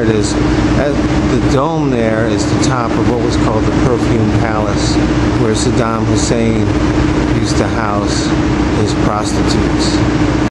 it is. The dome there is the top of what was called the Perfume Palace, where Saddam Hussein used to house his prostitutes.